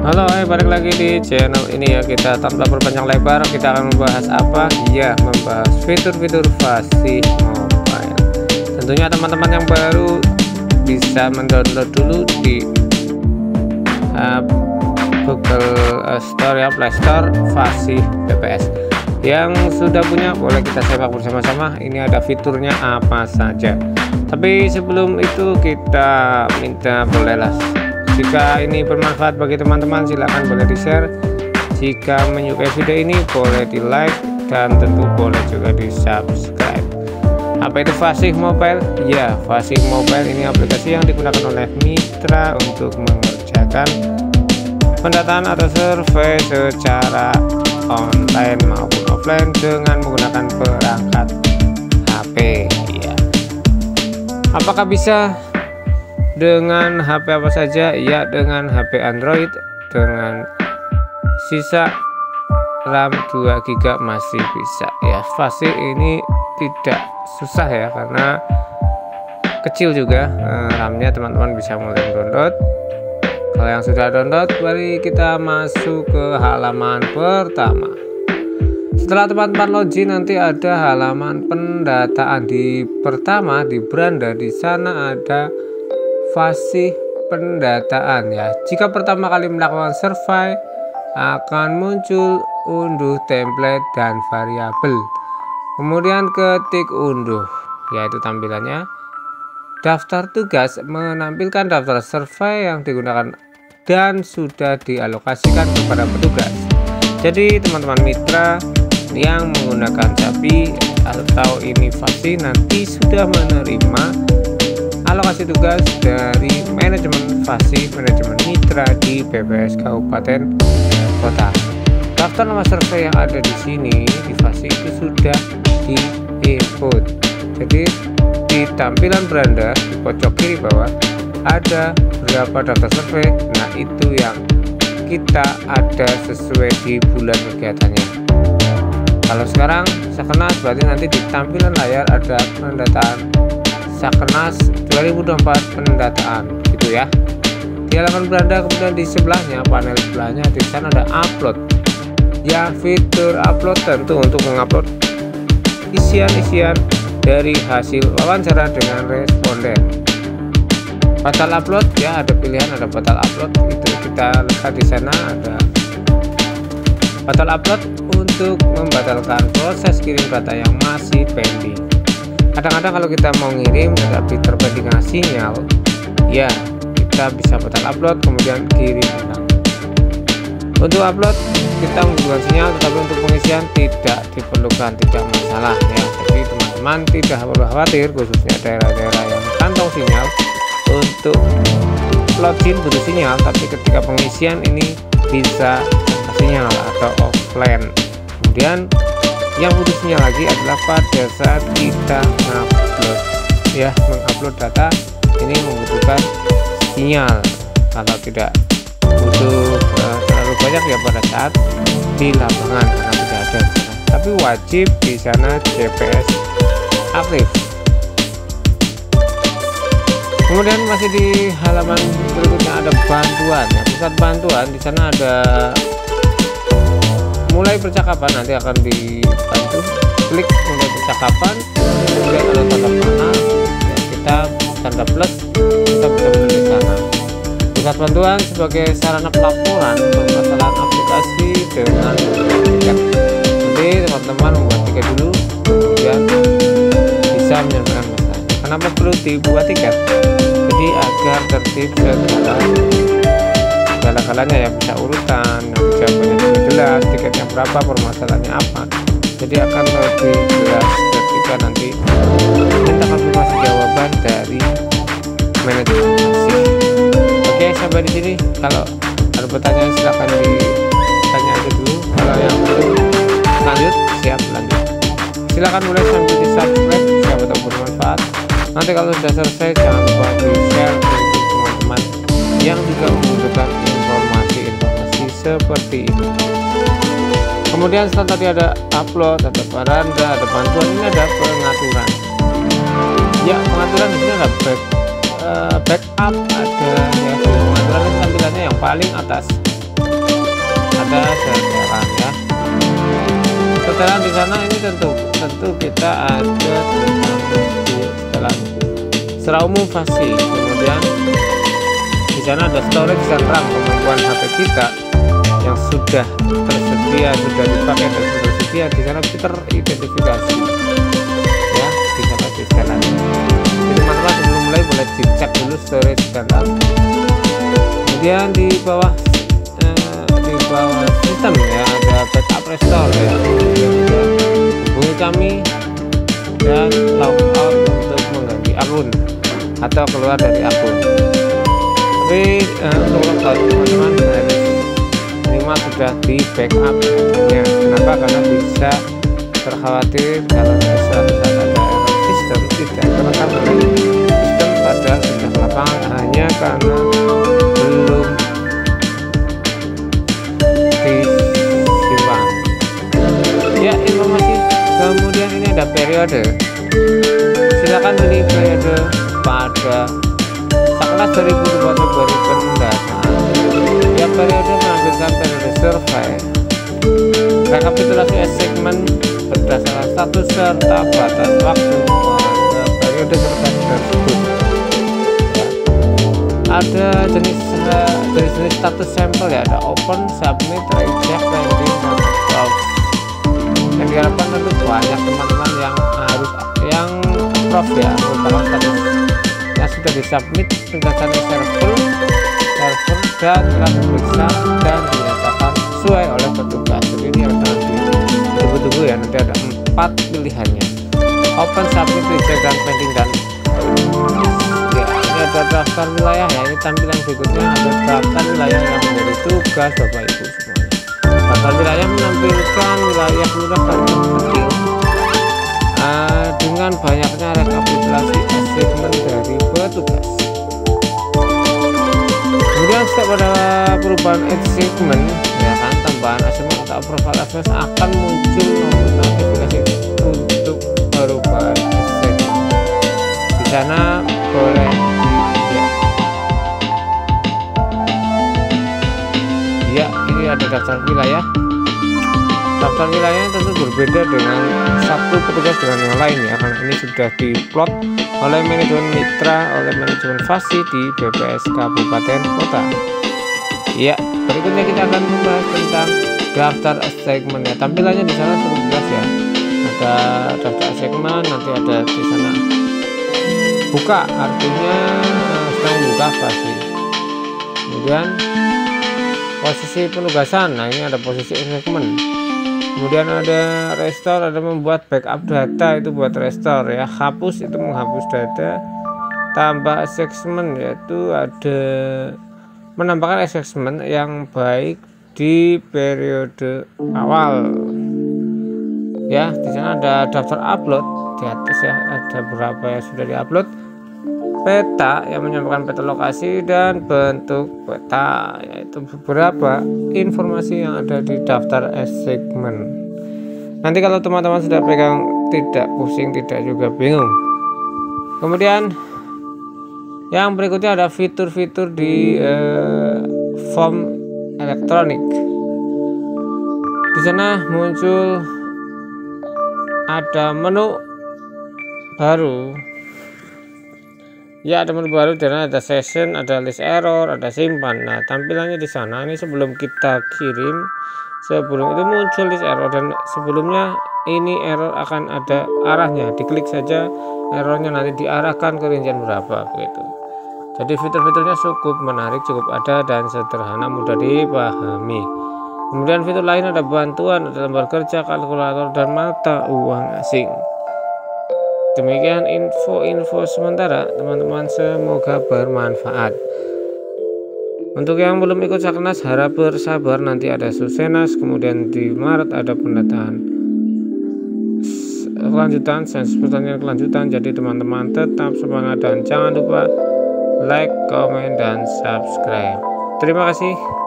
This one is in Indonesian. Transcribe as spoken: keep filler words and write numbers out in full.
Halo, hai, balik lagi di channel ini ya. Kita tanpa berpanjang lebar, kita akan membahas apa? Ya, membahas fitur-fitur Fasih Mobile. Tentunya teman-teman yang baru bisa mendownload dulu di uh, Google Store ya, Play Store Fasih B P S. Yang sudah punya boleh kita simak bersama-sama. Ini ada fiturnya apa saja. Tapi sebelum itu kita minta bolehlah, jika ini bermanfaat bagi teman-teman silahkan boleh di share, jika menyukai video ini boleh di like, dan tentu boleh juga di subscribe. Apa itu Fasih Mobile? Ya, Fasih Mobile ini aplikasi yang digunakan oleh mitra untuk mengerjakan pendataan atau survei secara online maupun offline dengan menggunakan perangkat H P ya. Apakah bisa dengan H P apa saja? Ya, dengan H P Android dengan sisa RAM dua giga masih bisa ya. Fasih ini tidak susah ya, karena kecil juga eh, RAM-nya. Teman-teman bisa mulai download. Kalau yang sudah download, mari kita masuk ke halaman pertama. Setelah teman-teman login, nanti ada halaman pendataan. Di pertama di beranda, di sana ada Fasih pendataan ya. Jika pertama kali melakukan survei, akan muncul unduh template dan variabel. Kemudian ketik unduh, yaitu tampilannya. Daftar tugas menampilkan daftar survei yang digunakan dan sudah dialokasikan kepada petugas. Jadi teman-teman mitra yang menggunakan Zapi atau ini Fasih nanti sudah menerima alokasi tugas dari manajemen Fasih, manajemen mitra di B P S Kabupaten Kota. Daftar nama survei yang ada di sini di Fasih itu sudah di input. Jadi di tampilan beranda di pojok kiri bawah ada berapa daftar survei. Nah, itu yang kita ada sesuai di bulan kegiatannya. Kalau sekarang Sakernas, berarti nanti di tampilan layar ada pendataan Sakernas dua ribu dua puluh empat pendataan gitu ya. Di halaman beranda, kemudian di sebelahnya, panel sebelahnya, di sana ada upload. Ya, fitur upload tentu untuk mengupload isian-isian dari hasil wawancara dengan responden. Batal upload ya, ada pilihan, ada batal upload, itu kita lihat di sana ada batal upload untuk membatalkan proses kirim data yang masih pending. Kadang-kadang kalau kita mau ngirim tetapi terpending sinyal, ya kita bisa batal upload kemudian kirim ulang. Untuk upload kita membutuhkan sinyal, tetapi untuk pengisian tidak diperlukan, tidak masalah ya. Jadi teman-teman tidak perlu khawatir, khususnya daerah-daerah yang kantong sinyal. Untuk login butuh sinyal, tapi ketika pengisian ini bisa sinyal atau offline. Kemudian yang butuh sinyal lagi adalah pada saat kita mengupload ya, mengupload data ini membutuhkan sinyal. Kalau tidak butuh uh, terlalu banyak ya pada saat di lapangan, karena tidak ada di sana. Tapi wajib di sana G P S aktif. Kemudian masih di halaman berikutnya ada bantuan ya, pusat bantuan. Di sana ada mulai percakapan, nanti akan dibantu. Klik mulai percakapan, kemudian ada tanda panah ya, kita tanda plus, kita bisa melihat di sana. Pusat bantuan sebagai sarana pelaporan permasalahan aplikasi dengan tiket. Nanti teman-teman membuat tiket dulu, kemudian bisa menyelesaikan masalah. Kenapa perlu dibuat tiket? Jadi agar tertib segala segala-galanya ya, bisa urutan, nanti jawabannya juga jelas, tiketnya berapa, permasalahannya apa. Jadi akan lebih jelas ketika nanti minta konfirmasi jawaban dari manajemen Fasih. Oke, sampai di sini. Kalau ada pertanyaan silahkan ditanya aja dulu. Kalau yang belum lanjut, siap lanjut. Silahkan mulai sambil di subscribe, siapa tahu bermanfaat. Nanti kalau sudah selesai jangan lupa di share untuk teman-teman yang juga membutuhkan informasi-informasi seperti ini. Kemudian setelah tadi ada upload, ada beranda, ada bantuan, ini ada pengaturan. Ya, pengaturan di sini ada back, uh, backup, ada ya, pengaturan tampilannya yang paling atas. ada setelan ya. Setelan di sana ini tentu tentu kita ada di setelan secara umum fasih. Kemudian di sana ada storage dan RAM kemampuan H P kita yang sudah tersedia, sudah dipakai dan sudah tersedia. Di sana kita teridentifikasi ya, di sana di setelan. Jadi teman-teman sebelum mulai boleh dicek dulu storage dan RAM. Kemudian di bawah eh, di bawah sistem ya ada backup restore ya. Hubungi kami dan logout untuk mengganti akun atau keluar dari akun. Tapi eh, untuk logout teman-teman harus minimal sudah di backup ya. Kenapa? Karena bisa terkhawatir kalau suatu saat ada error sistem tidak terekam oleh sistem pada sudah lapangan hanya karena belum disimpan ya informasi. Kemudian ini ada periode, silakan pilih periode pada sekelas dua ribu dua puluh Februari pendataan. Ya, periode menampilkan periode survei, rekapitulasi segmen berdasarkan status serta batas waktu pada periode survei tersebut. Ada jenis jenis-jenis status sampel ya, ada open, submit, reject, pending, dan close. Yang diharapkan tentu banyak teman-teman yang harus yang approve ya, merupakan status yang sudah disubmit berdasarkan server server dan telah diperiksa dan dinyatakan sesuai oleh petugas. Jadi ini yang harus ditunggu-tunggu ya, nanti ada empat pilihannya: open, submit, reject, dan pending. Dan ya, ini ada daftar wilayah ya, ini tampilan berikutnya ada daftar wilayah yang menjadi tugas Bapak Ibu semuanya. Daftar wilayah menampilkan wilayah lurah kabupaten kecil uh, dengan banyaknya rekapitulasi segmen dari petugas. Kemudian setiap ada perubahan segmen ya kan, tambahan achievement atau profile achievement akan muncul nomor notifikasi untuk perubahan segmen. Di sana boleh ya, ini ada daftar wilayah. Daftar wilayahnya tentu berbeda dengan satu petugas dengan yang lain ya, karena ini sudah diplot oleh manajemen mitra, oleh manajemen fasih di B P S kabupaten kota. Ya, berikutnya kita akan membahas tentang daftar segmen ya. Tampilannya di sana cukup jelas ya. Ada daftar segmen, nanti ada di sana buka, artinya sedang buka fasih. Kemudian posisi penugasan, nah ini ada posisi segmen. Kemudian ada restore, ada membuat backup data, itu buat restore ya. Hapus, itu menghapus data. Tambah assessment, yaitu ada menambahkan assessment yang baik di periode awal ya. Di sana ada daftar upload di atas ya, ada berapa yang sudah diupload, peta yang menyampaikan peta lokasi dan bentuk peta, yaitu beberapa informasi yang ada di daftar segmen. Nanti kalau teman-teman sudah pegang tidak pusing, tidak juga bingung. Kemudian yang berikutnya ada fitur-fitur di eh, form elektronik. Di sana muncul ada menu baru. Ya, ada menu baru, dan ada session, ada list error, ada simpan. Nah, tampilannya di sana ini sebelum kita kirim, sebelum itu muncul list error, dan sebelumnya ini error akan ada arahnya. Diklik saja errornya, nanti diarahkan ke rincian berapa begitu. Jadi fitur-fiturnya cukup menarik, cukup ada dan sederhana, mudah dipahami. Kemudian fitur lain ada bantuan, ada lembar kerja, kalkulator, dan mata uang asing. Demikian info-info sementara teman-teman, semoga bermanfaat. Untuk yang belum ikut Saknas, harap bersabar, nanti ada Susenas, kemudian di Maret ada pendataan kelanjutan, sensus pertanian kelanjutan. Jadi teman-teman tetap semangat dan jangan lupa like, komen, dan subscribe. Terima kasih.